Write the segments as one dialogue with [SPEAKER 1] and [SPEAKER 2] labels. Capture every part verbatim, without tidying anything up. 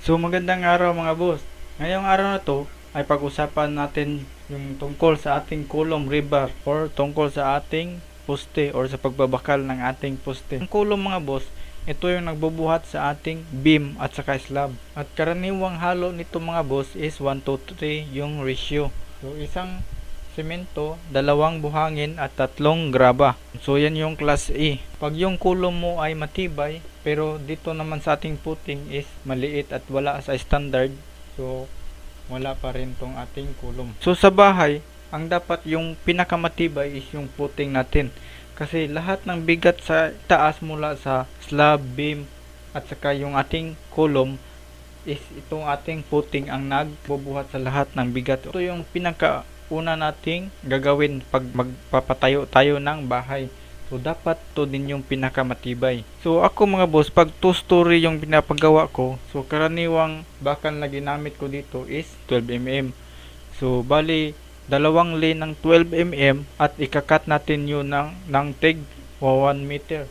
[SPEAKER 1] So magandang araw mga boss. Ngayong araw na to ay pag-usapan natin yung tungkol sa ating column rebar or tungkol sa ating poste or sa pagbabakal ng ating poste. Ang column mga boss, ito yung nagbubuhat sa ating beam at saka slab. At karaniwang halo nito mga boss is one to three yung ratio. So isang semento, dalawang buhangin at tatlong graba. So yan yung class A. Pag yung kulong mo ay matibay, pero dito naman sa ating puting is maliit at wala sa standard, so wala pa rin tong ating kulong. So sa bahay, ang dapat yung pinakamatibay is yung puting natin. Kasi lahat ng bigat sa taas mula sa slab, beam at saka yung ating kulong is itong ating puting ang nagbubuhat sa lahat ng bigat. Ito yung pinaka una nating gagawin pag magpapatayo tayo ng bahay. So dapat to din yung pinakamatibay. So ako mga boss, pag two story yung pinapagawa ko, so karaniwang bakal na ginamit ko dito is twelve millimeter. So bali dalawang lane ng twelve millimeter at ikakat natin yun ng, ng tig one meter.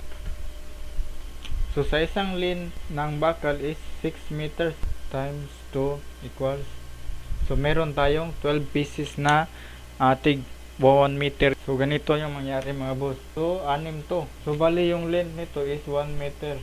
[SPEAKER 1] So sa isang lane ng bakal is six meters times two equals, so meron tayong twelve pieces na uh, tig one meter. So ganito yung mangyari mga boss. So anim to. So bali yung length nito is one meter.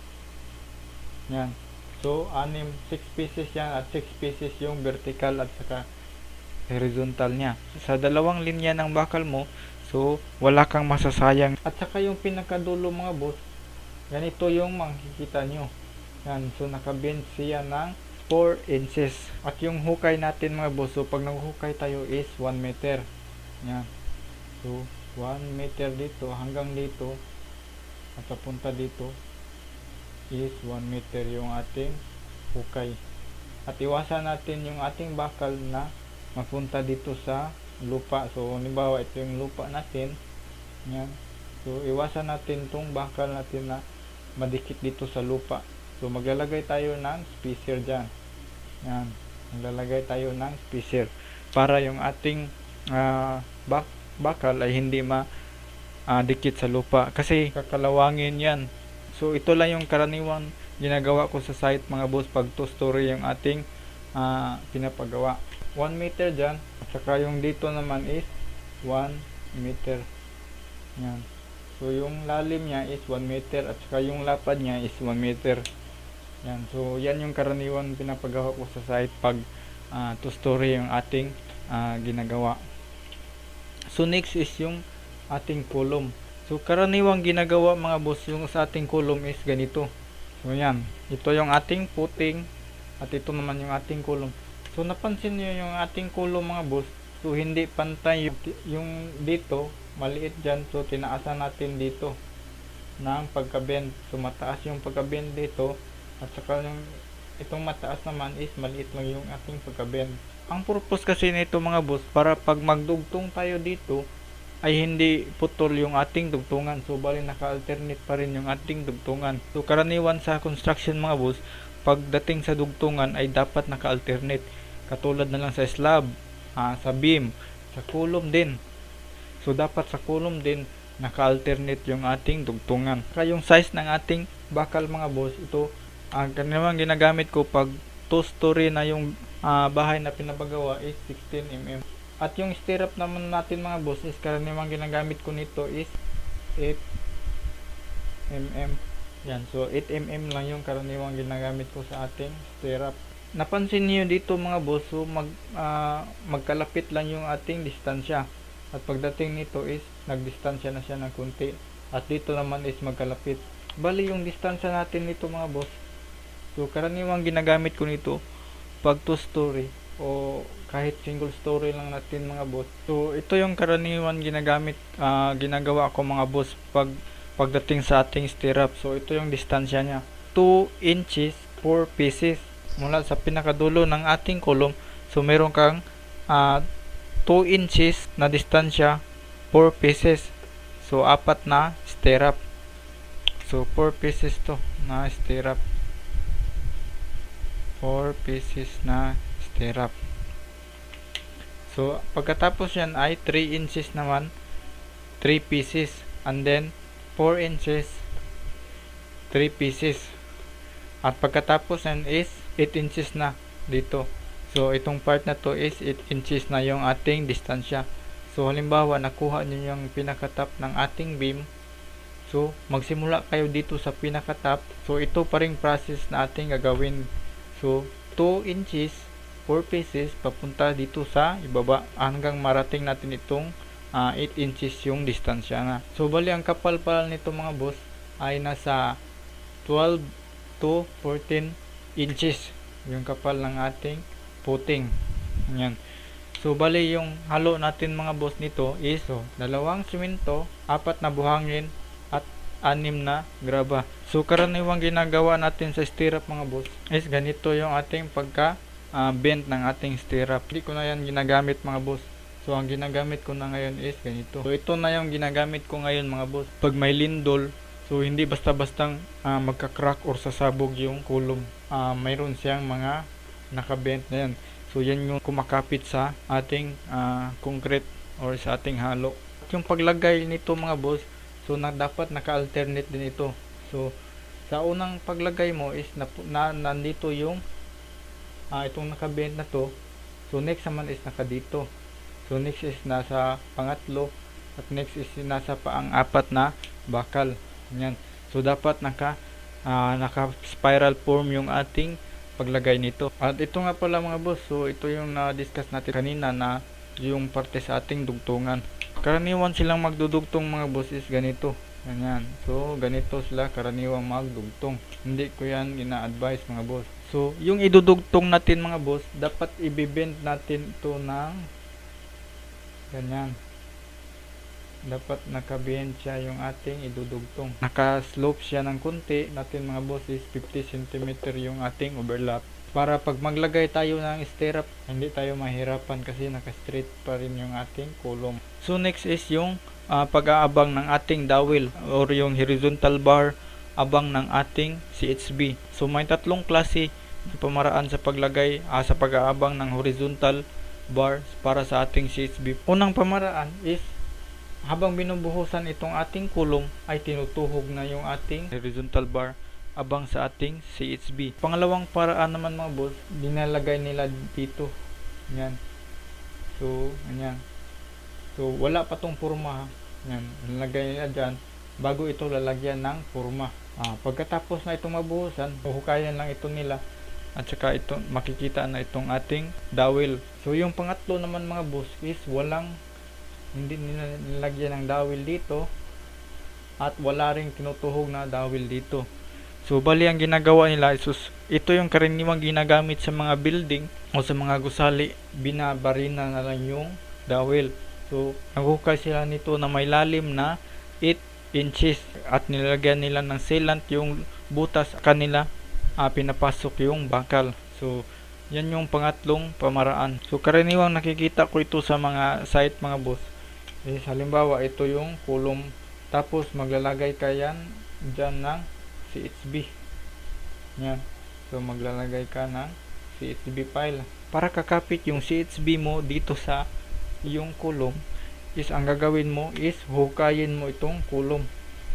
[SPEAKER 1] Yan. So anim, six pieces yan at six pieces yung vertical at saka horizontal niya. Sa dalawang linya ng bakal mo, so wala kang masasayang. At saka yung pinakadulo mga boss, ganito yung makikita nyo. Yan. So nakabend siya ng four inches. At yung hukay natin mga boss, so pag naghukay tayo is one meter. Yan. So one meter dito hanggang dito at papunta dito is one meter yung ating hukay. At iwasan natin yung ating bakal na mapunta dito sa lupa. So halimbawa ito yung lupa natin. Yan. So iwasan natin tong bakal natin na madikit dito sa lupa. So maglalagay tayo ng spacer dyan. Yan. Maglalagay tayo ng spacer para yung ating uh, bak bakal ay hindi ma uh, dikit sa lupa kasi kakalawangin yan. So ito lang yung karaniwang ginagawa ko sa site mga boss pag two story yung ating uh, pinapagawa. one meter dyan at saka yung dito naman is one meter. Yan. So yung lalim niya is one meter at saka yung lapad niya is one meter. Yan. So yan yung karaniwang pinapagawa ko sa site pag uh, two story yung ating uh, ginagawa. So next is yung ating column. So karaniwang ginagawa mga boss yung sa ating column is ganito. So yan. Ito yung ating puting at ito naman yung ating column. So napansin niyo yung ating column mga boss. So hindi pantay yung dito, maliit dyan. So tinaasan natin dito ng pagka-bend. So mataas yung pagka-bend dito at saka yung itong mataas naman is maliit lang yung ating pagka-bend. Ang purpose kasi nito mga boss, para pag magdugtong tayo dito ay hindi putol yung ating dugtungan. So bali naka-alternate pa rin yung ating dugtungan. So karaniwan sa construction mga boss, pagdating sa dugtungan ay dapat naka-alternate. Katulad na lang sa slab, ah, sa beam, sa column din. So dapat sa column din naka-alternate yung ating dugtungan. Kaya yung size ng ating bakal mga boss, ito ang karaniwang ginagamit ko pag two story na yung uh, bahay na pinapagawa is sixteen millimeter. At yung stirrup naman natin mga boss is karaniwang ginagamit ko nito is eight millimeter. Yan. So eight millimeter lang yung karaniwang ginagamit ko sa ating stirrup. Napansin niyo dito mga boss, so mag, uh, magkalapit lang yung ating distansya. At pagdating nito is nagdistansya na siya ng kunti. At dito naman is magkalapit. Bali yung distansya natin nito mga boss, so karaniwang ginagamit ko nito pag two story o kahit single story lang natin mga boss. So ito yung karaniwang ginagamit, uh, ginagawa ko mga boss pag pagdating sa ating stirrup. So ito yung distansya niya, two inches, four pieces mula sa pinakadulo ng ating column. So meron kang uh, two inches na distansya, four pieces. So apat na stirrup. So four pieces to na stirrup. four pieces na stirrup. So pagkatapos yan ay three inches naman, three pieces, and then four inches, three pieces. At pagkatapos yan is eight inches na dito. So itong part na to is eight inches na yung ating distansya. So halimbawa nakuha niyo yung pinaka-top ng ating beam. So magsimula kayo dito sa pinaka-top. So ito pa ring process na ating gagawin. So two inches, four pieces papunta dito sa ibaba hanggang marating natin itong uh, eight inches yung distansya na. So bali ang kapal pala nito mga boss ay nasa twelve to fourteen inches yung kapal ng ating puting. Yan. So bali yung halo natin mga boss nito is so, dalawang simento, apat na buhangin at anim na graba. So karaniwang ginagawa natin sa stirrup mga boss is ganito yung ating pagka uh, bend ng ating stirrup. Hindi ko na yan ginagamit mga boss. So ang ginagamit ko na ngayon is ganito. So ito na yung ginagamit ko ngayon mga boss. Pag may lindol, so hindi basta-bastang uh, magka-crack or sasabog yung kulom. Uh, mayroon siyang mga nakabent na yan. So yan yung kumakapit sa ating uh, concrete or sa ating halo. At yung paglagay nito mga boss, so na, dapat naka-alternate din ito. So sa unang paglagay mo is na, na, nandito yung uh, itong nakabent na to. So next naman is naka dito. So next is nasa pangatlo at next is nasa pang-apat na bakal. Yan. So dapat naka uh, naka spiral form yung ating paglagay nito. At ito nga pala mga boss, so ito yung na-discuss natin kanina na yung parte sa ating dugtungan. Karaniwan silang magdudugtong mga boss is ganito. Ganyan. So ganito sila karaniwang magdugtong. Hindi ko yan ina-advise mga boss. So yung idudugtong natin mga boss, dapat i-bend natin ito ng ganyan. Dapat naka-bend siya yung ating idudugtong. Naka-slope siya ng konti natin mga boss is fifty centimeters yung ating overlap. Para pag maglagay tayo ng stirrup, hindi tayo mahirapan kasi naka-straight pa rin yung ating kulom. So next is yung uh, pag-aabang ng ating dowel or yung horizontal bar abang ng ating C H B. So may tatlong klase ng pamaraan sa paglagay uh, sa pag-aabang ng horizontal bar para sa ating C H B. Unang pamaraan is habang binubuhusan itong ating kulong ay tinutuhog na yung ating horizontal bar abang sa ating C H B. Pangalawang paraan naman mga boss, dinalagay nila dito. Yan. So, ganyan. So, wala pa tong forma. Yan. Nilagay nila dyan bago ito lalagyan ng forma. Ah, pagkatapos na itong mabuhusan, huhukayan lang ito nila at saka ito makikita na itong ating dowel. So, yung pangatlo naman mga boss is walang hindi nilagyan ng dowel dito at wala ring tinutuhog na dowel dito. So bali ang ginagawa nila is ito yung karaniwang ginagamit sa mga building o sa mga gusali, binabarina na lang yung dowel. So naghukay sila nito na may lalim na eight inches at nilagyan nila ng sealant yung butas kanila, uh, pinapasok yung bakal. So yan yung pangatlong pamaraan. So karaniwang nakikita ko ito sa mga site mga boss. Eh, halimbawa ito yung kulom, tapos maglalagay ka yan dyan ng C H B. Yan. So maglalagay ka ng C H B file para kakapit yung C H B mo dito sa yung kulom. Is ang gagawin mo is hukayin mo itong kulom.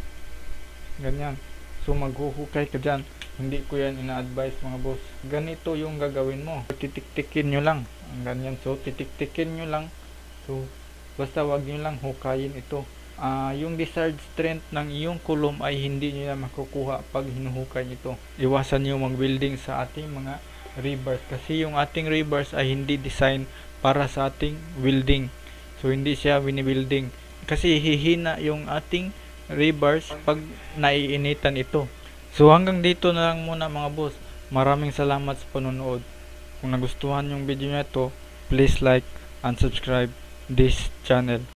[SPEAKER 1] Ganyan. So maghuhukay ka dyan. Hindi ko yan ina-advise mga boss. Ganito yung gagawin mo. Titik-tikin nyo lang. Ganyan. So titik-tikin nyo lang. So basta wag nyo lang hukayin ito. Uh, yung desired strength ng iyong kulom ay hindi nyo na makukuha pag hinuhukay nito. Iwasan nyo mag-welding sa ating mga rebars. Kasi yung ating rebars ay hindi design para sa ating welding. So hindi siya wini-welding. Kasi hihina yung ating rebars pag naiinitan ito. So hanggang dito na lang muna mga boss. Maraming salamat sa panonood. Kung nagustuhan yung video na ito, please like and subscribe this channel.